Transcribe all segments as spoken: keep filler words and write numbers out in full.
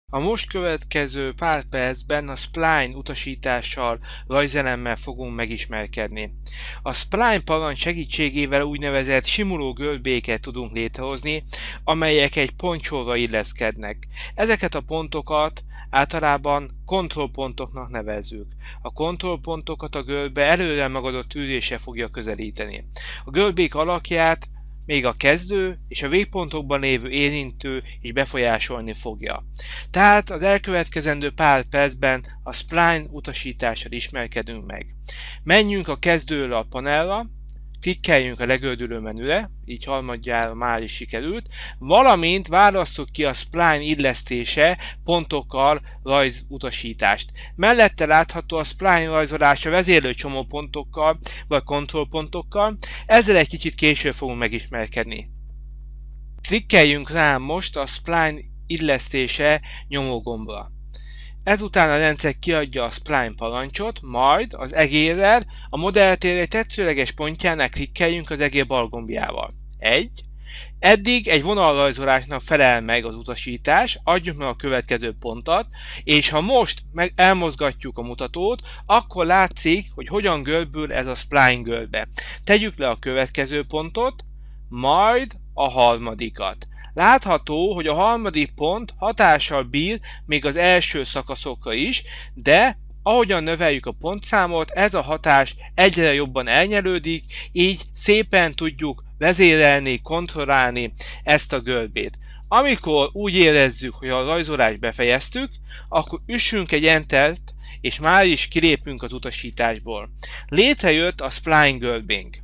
A most következő pár percben a spline utasítással, rajzelemmel fogunk megismerkedni. A spline parancs segítségével úgynevezett simuló görbéket tudunk létrehozni, amelyek egy pontsorra illeszkednek. Ezeket a pontokat általában kontrollpontoknak nevezzük. A kontrollpontokat a görbbe előre megadott tűrése fogja közelíteni. A görbék alakját még a kezdő és a végpontokban lévő érintő is befolyásolni fogja. Tehát az elkövetkezendő pár percben a spline utasítással ismerkedünk meg. Menjünk a kezdőről a panelra, klikkeljünk a legördülő menüre, így harmadjára már is sikerült, valamint válasszuk ki a spline illesztése pontokkal rajzutasítást. Mellette látható a spline rajzolása vezérlő csomópontokkal vagy kontrollpontokkal, ezzel egy kicsit később fogunk megismerkedni. Klikkeljünk rá most a spline illesztése nyomógombra. Ezután a rendszer kiadja a spline parancsot, majd az egérrel a modelltér egy tetszőleges pontjánál klikkeljünk az egér bal gombjával. egy. Eddig egy vonalrajzolásnak felel meg az utasítás, adjuk meg a következő pontot, és ha most meg elmozgatjuk a mutatót, akkor látszik, hogy hogyan görbül ez a spline görbbe. Tegyük le a következő pontot, majd a harmadikat. Látható, hogy a harmadik pont hatással bír még az első szakaszokra is, de ahogyan növeljük a pontszámot, ez a hatás egyre jobban elnyelődik, így szépen tudjuk vezérelni, kontrollálni ezt a görbét. Amikor úgy érezzük, hogy a rajzolást befejeztük, akkor üssünk egy Entert, és már is kilépünk az utasításból. Létrejött a spline görbénk.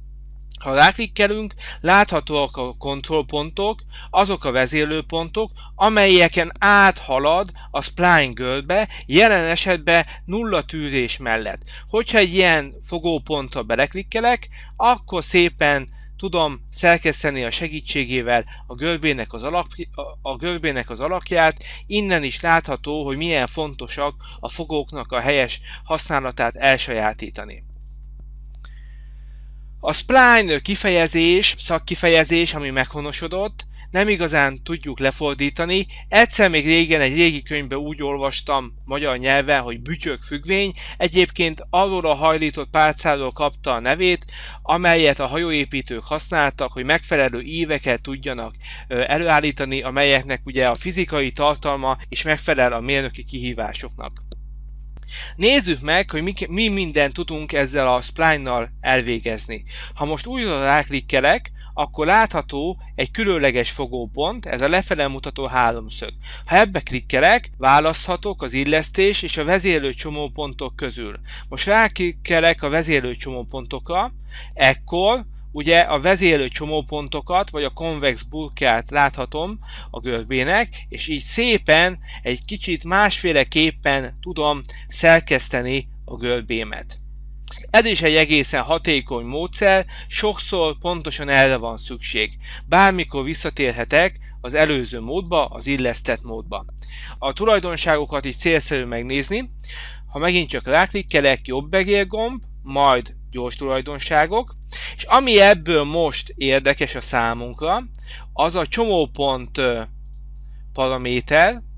Ha ráklikkelünk, láthatóak a kontrollpontok, azok a vezérlőpontok, amelyeken áthalad a spline görbbe, jelen esetben nulla tűrés mellett. Hogyha egy ilyen fogópontra beleklikkelek, akkor szépen tudom szerkeszteni a segítségével a görbének az, alak, a görbének az alakját, innen is látható, hogy milyen fontosak a fogóknak a helyes használatát elsajátítani. A spline kifejezés, szakkifejezés, ami meghonosodott, nem igazán tudjuk lefordítani. Egyszer még régen egy régi könyvben úgy olvastam magyar nyelven, hogy bütyök függvény, egyébként arról a hajlított pálcáról kapta a nevét, amelyet a hajóépítők használtak, hogy megfelelő íveket tudjanak előállítani, amelyeknek ugye a fizikai tartalma is megfelel a mérnöki kihívásoknak. Nézzük meg, hogy mi, mi mindent tudunk ezzel a spline-nal elvégezni. Ha most újra ráklikkelek, akkor látható egy különleges fogópont, ez a lefele mutató háromszög. Ha ebbe klikkelek, választhatok az illesztés és a vezérlő csomópontok közül. Most ráklikkelek a vezérlő csomópontokra, ekkor ugye a vezérlő csomópontokat, vagy a konvex burkát láthatom a görbének, és így szépen egy kicsit másféleképpen tudom szerkeszteni a görbémet. Ez is egy egészen hatékony módszer, sokszor pontosan erre van szükség. Bármikor visszatérhetek az előző módba, az illesztett módba. A tulajdonságokat is célszerű megnézni. Ha megint csak ráklikkelek, jobb egérgomb, majd gyors tulajdonságok, és ami ebből most érdekes a számunkra, az a csomópont paraméter,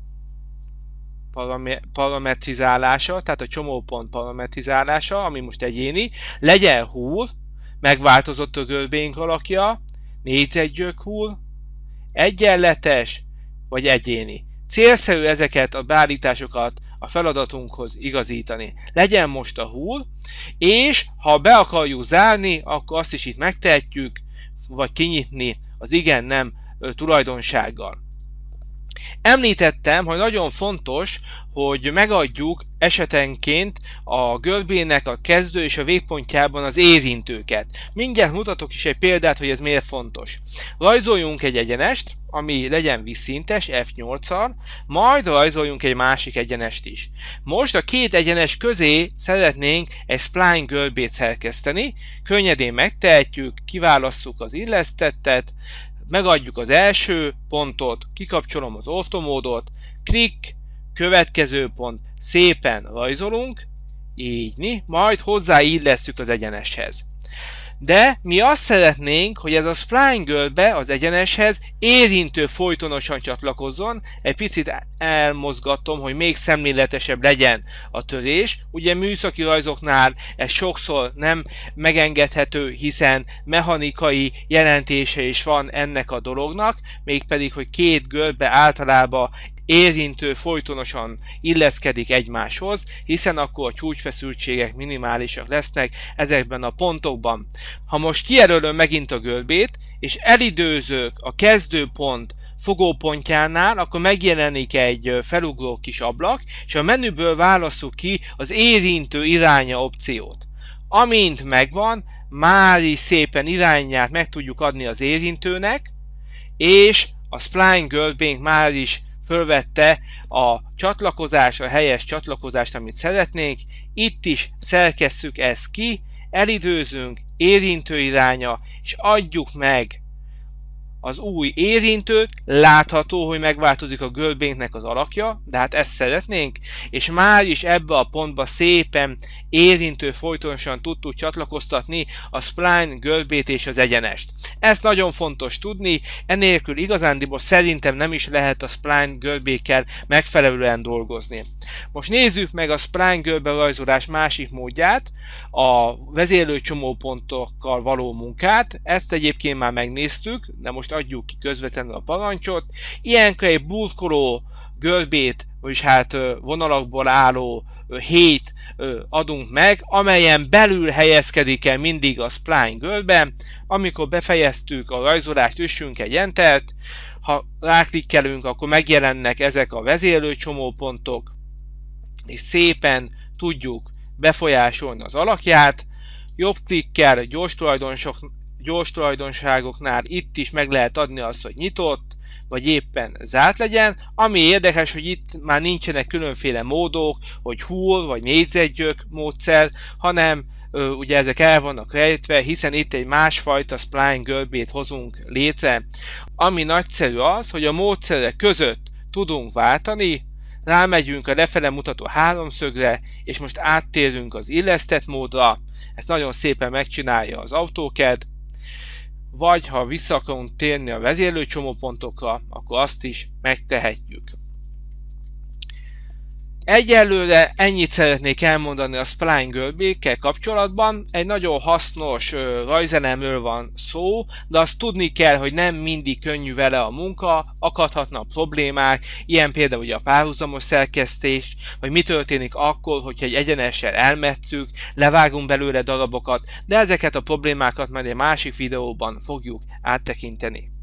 parametrizálása, tehát a csomópont parametrizálása, ami most egyéni, legyen hull, megváltozott a görbénk alakja, négyzetgyök hull, egyenletes vagy egyéni. Célszerű ezeket a beállításokat a feladatunkhoz igazítani. Legyen most a hull, és ha be akarjuk zárni, akkor azt is itt megtehetjük, vagy kinyitni az igen-nem tulajdonsággal. Említettem, hogy nagyon fontos, hogy megadjuk esetenként a görbének a kezdő és a végpontjában az érintőket. Mindjárt mutatok is egy példát, hogy ez miért fontos. Rajzoljunk egy egyenest, ami legyen vízszintes, ef nyolccal, majd rajzoljunk egy másik egyenest is. Most a két egyenes közé szeretnénk egy spline görbét szerkeszteni, könnyedén megtehetjük, kiválasszuk az illesztettet, megadjuk az első pontot, kikapcsolom az ortomódot, klik, következő pont, szépen rajzolunk, így, majd hozzáillesztjük az egyeneshez. De mi azt szeretnénk, hogy ez a spline görbbe az egyeneshez érintő folytonosan csatlakozzon. Egy picit elmozgatom, hogy még szemléletesebb legyen a törés. Ugye műszaki rajzoknál ez sokszor nem megengedhető, hiszen mechanikai jelentése is van ennek a dolognak, mégpedig, hogy két görbbe általában érintő folytonosan illeszkedik egymáshoz, hiszen akkor a csúcsfeszültségek minimálisak lesznek ezekben a pontokban. Ha most kijelölöm megint a görbét, és elidőzök a kezdőpont fogópontjánál, akkor megjelenik egy felugró kis ablak, és a menüből válasszuk ki az érintő iránya opciót. Amint megvan, már is szépen irányát meg tudjuk adni az érintőnek, és a spline görbénk már is fölvette a csatlakozás, a helyes csatlakozást, amit szeretnénk. Itt is szerkesszük ezt ki, elidőzünk, érintő iránya, és adjuk meg az új érintőt. Látható, hogy megváltozik a görbénknek az alakja, de hát ezt szeretnénk, és már is ebbe a pontba szépen érintő folytonosan tudtuk csatlakoztatni a spline görbét és az egyenest. Ezt nagyon fontos tudni, enélkül igazándiból szerintem nem is lehet a spline görbékkel megfelelően dolgozni. Most nézzük meg a spline görbe rajzolás másik módját, a vezérlő csomópontokkal való munkát. Ezt egyébként már megnéztük, de most adjuk ki közvetlenül a parancsot. Ilyenkor egy burkoló görbét, vagyis hát vonalakból álló hét adunk meg, amelyen belül helyezkedik el mindig a spline görbe. Amikor befejeztük a rajzolást, üssünk egy entert. Ha ráklikkelünk, akkor megjelennek ezek a vezérlő csomópontok, és szépen tudjuk befolyásolni az alakját. Jobb klikkel gyors, gyors tulajdonságoknál itt is meg lehet adni azt, hogy nyitott, vagy éppen zárt legyen. Ami érdekes, hogy itt már nincsenek különféle módok, hogy hull vagy négyzetgyök módszer, hanem ö, ugye ezek el vannak rejtve, hiszen itt egy másfajta spline görbét hozunk létre. Ami nagyszerű az, hogy a módszerek között tudunk váltani, rámegyünk a lefele mutató háromszögre, és most áttérünk az illesztett módra. Ezt nagyon szépen megcsinálja az AutoCAD. Vagy ha vissza akarunk térni a vezérlő csomópontokra, akkor azt is megtehetjük. Egyelőre ennyit szeretnék elmondani a spline görbékkel kapcsolatban. Egy nagyon hasznos rajzelemről van szó, de azt tudni kell, hogy nem mindig könnyű vele a munka, akadhatnak problémák, ilyen például ugye a párhuzamos szerkesztés, vagy mi történik akkor, hogyha egy egyenessel elmetszük, levágunk belőle darabokat, de ezeket a problémákat majd egy másik videóban fogjuk áttekinteni.